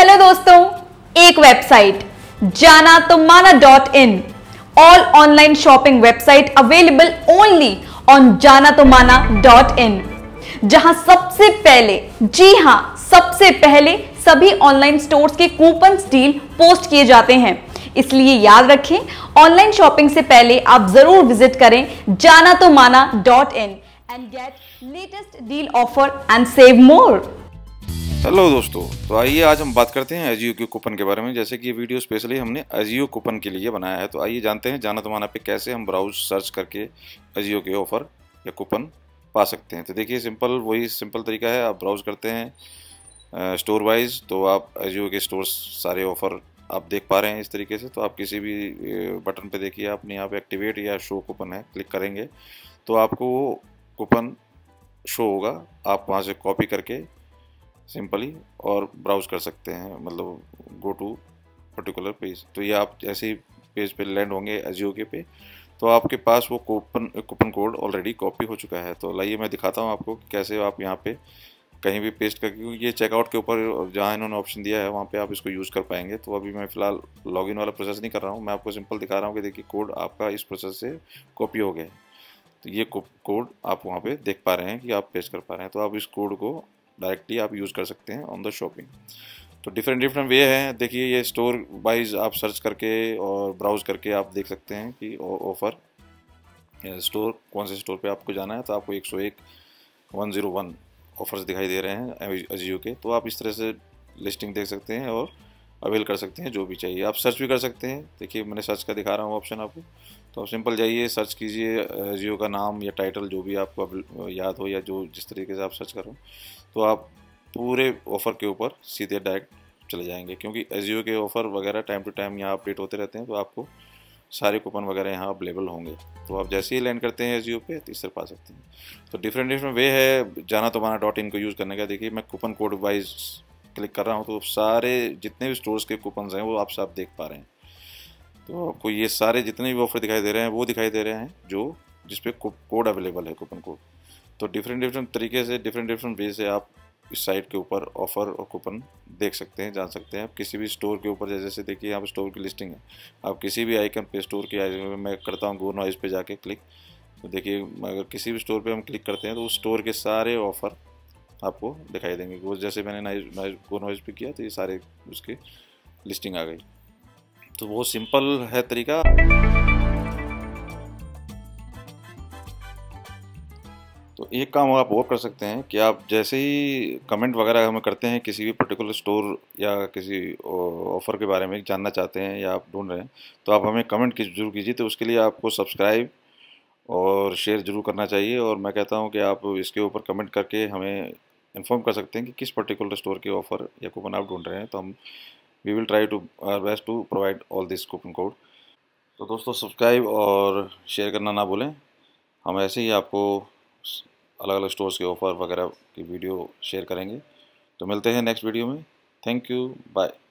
Hello दोस्तों, एक website जाना तो माना .in all online shopping website available only on जाना तो माना .in, जहां सबसे पहले, जी हां सबसे पहले सभी ऑनलाइन स्टोर्स के कूपन डील पोस्ट किए जाते हैं। इसलिए याद रखें, ऑनलाइन शॉपिंग से पहले आप जरूर विजिट करें जाना तो माना .in and get latest deal offer and save more. Hello दोस्तों, तो आइए आज हम बात करते हैं अजियो के कूपन के बारे में। जैसे कि ये वीडियो स्पेशली हमने अजियो कूपन के लिए बनाया है, तो आइए जानते हैं जाना तो माना पे कैसे हम ब्राउज सर्च करके अजियो के ऑफ़र या कूपन पा सकते हैं। तो देखिए वही सिंपल तरीका है। आप ब्राउज करते हैं स्टोर वाइज, तो आप अजियो के स्टोर सारे ऑफ़र आप देख पा रहे हैं इस तरीके से। तो आप किसी भी बटन पे देखिए, आपने यहाँ पे एक्टिवेट या शो कूपन है, क्लिक करेंगे तो आपको वो कूपन शो होगा। आप वहाँ से कॉपी करके सिंपली और ब्राउज कर सकते हैं, मतलब गो टू पर्टिकुलर पेज। तो ये आप ऐसे ही पेज पे लैंड होंगे अजियो के पे, तो आपके पास वो कूपन कोड ऑलरेडी कॉपी हो चुका है। तो लाइए मैं दिखाता हूँ आपको कैसे आप यहाँ पे कहीं भी पेस्ट करके, क्योंकि ये चेकआउट के ऊपर जहाँ इन्होंने ऑप्शन दिया है वहाँ पे आप इसको यूज़ कर पाएंगे। तो अभी मैं फ़िलहाल लॉगिन वाला प्रोसेस नहीं कर रहा हूँ, मैं आपको सिंपल दिखा रहा हूँ कि देखिए कोड आपका इस प्रोसेस से कॉपी हो गया है। तो ये कोड आप वहाँ पे देख पा रहे हैं कि आप पेस्ट कर पा रहे हैं। तो आप इस कोड को डायरेक्टली आप यूज़ कर सकते हैं ऑन द शॉपिंग। तो डिफरेंट वे हैं। देखिए ये स्टोर वाइज आप सर्च करके और ब्राउज करके आप देख सकते हैं कि ऑफ़र स्टोर कौन से स्टोर पे आपको जाना है। तो आपको 101 101 ऑफर्स दिखाई दे रहे हैं अजियो के। तो आप इस तरह से लिस्टिंग देख सकते हैं और अवेल कर सकते हैं जो भी चाहिए। आप सर्च भी कर सकते हैं। देखिए मैंने सर्च का दिखा रहा हूँ ऑप्शन आपको। तो आप सिंपल जाइए, सर्च कीजिए अजियो का नाम या टाइटल जो भी आपको याद हो या जो जिस तरीके से आप सर्च करो, तो आप पूरे ऑफ़र के ऊपर सीधे डायरेक्ट चले जाएंगे। क्योंकि अजियो के ऑफ़र वगैरह टाइम टू टाइम यहाँ अपडेट होते रहते हैं, तो आपको सारे कूपन वगैरह यहाँ अवेलेबल होंगे। तो आप जैसे ही लैंड करते हैं अजियो पे तो इससे पा सकते हैं। तो डिफरेंट वे है जाना तो माना .in को यूज़ करने का। देखिए मैं कूपन कोड वाइज क्लिक कर रहा हूँ, तो सारे जितने भी स्टोर्स के कूपन हैं वो आप सब देख पा रहे हैं। तो आपको ये सारे जितने भी ऑफर दिखाई दे रहे हैं वो दिखाई दे रहे हैं जो जिसपे कोड अवेलेबल है, कूपन कोड। तो डिफरेंट तरीके से डिफरेंट वे से आप इस साइट के ऊपर ऑफ़र और कूपन देख सकते हैं, जान सकते हैं। आप किसी भी स्टोर के ऊपर जैसे देखिए यहाँ पर स्टोर की लिस्टिंग है, आप किसी भी आइकन पे स्टोर के आइकन मैं करता हूँ गो नॉइज़ पे जाके क्लिक। तो देखिए अगर किसी भी स्टोर पे हम क्लिक करते हैं तो उस स्टोर के सारे ऑफ़र आपको दिखाई देंगे। वो जैसे मैंने गो नॉइज़ पे किया तो ये सारे उसकी लिस्टिंग आ गई। तो वो सिंपल है तरीका। तो एक काम आप और कर सकते हैं कि आप जैसे ही कमेंट वगैरह हमें करते हैं किसी भी पर्टिकुलर स्टोर या किसी ऑफ़र के बारे में जानना चाहते हैं या आप ढूंढ रहे हैं, तो आप हमें कमेंट जरूर कीजिए। तो उसके लिए आपको सब्सक्राइब और शेयर जरूर करना चाहिए। और मैं कहता हूं कि आप इसके ऊपर कमेंट करके हमें इन्फॉर्म कर सकते हैं कि किस पर्टिकुलर स्टोर के ऑफ़र या कूपन आप ढूंढ रहे हैं। तो हम we will try to our best to provide all this coupon code. तो दोस्तों सब्सक्राइब और शेयर करना ना भूलें। हम ऐसे ही आपको अलग अलग स्टोर्स के ऑफ़र वगैरह की वीडियो शेयर करेंगे। तो मिलते हैं नेक्स्ट वीडियो में। Thank you, bye.